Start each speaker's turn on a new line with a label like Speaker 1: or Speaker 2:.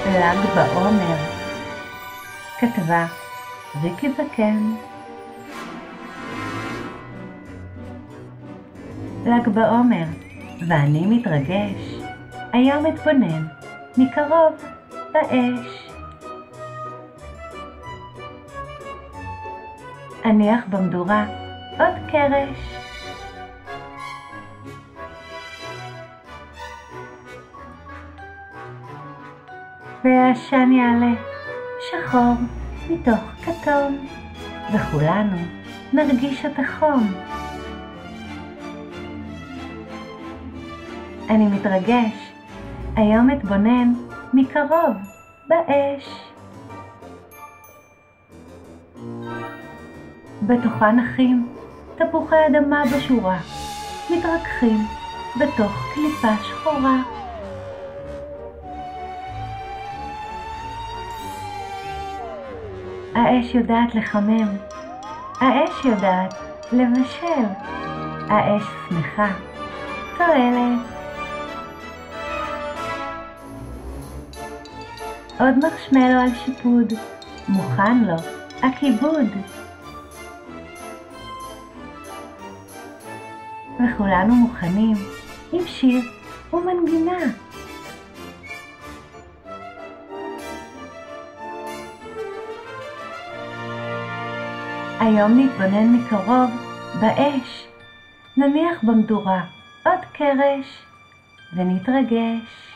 Speaker 1: ל"ג בעומר. כתבה ריקי זקן. ל"ג בעומר, ואני מתרגש, היום מתבונן מקרוב באש. אניח במדורה עוד קרש. והעשן יעלה שחור מתוך כתום, וכולנו נרגיש את החום. אני מתרגש, היום מתבונן מקרוב באש. בתוכה נחים תפוחי אדמה בשורה, מתרככים בתוך קליפה שחורה. האש יודעת לחמם, האש יודעת לבשל, האש שמחה, צוהלת. עוד מרשמלו על שיפוד, מוכן לו הכיבוד. וכולנו מוכנים עם שיר ומנגינה. היום נתבונן מקרוב באש, נניח במדורה עוד קרש ונתרגש.